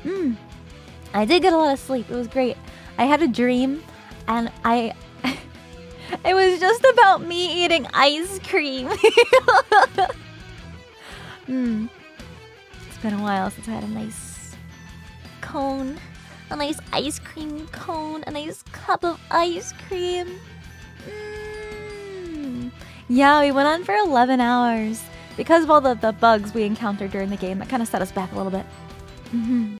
I did get a lot of sleep. It was great. I had a dream, and it was just about me eating ice cream. It's been a while since I had a nice cone. A nice ice cream cone. A nice cup of ice cream. Yeah, we went on for 11 hours. Because of all the bugs we encountered during the game, that kind of set us back a little bit.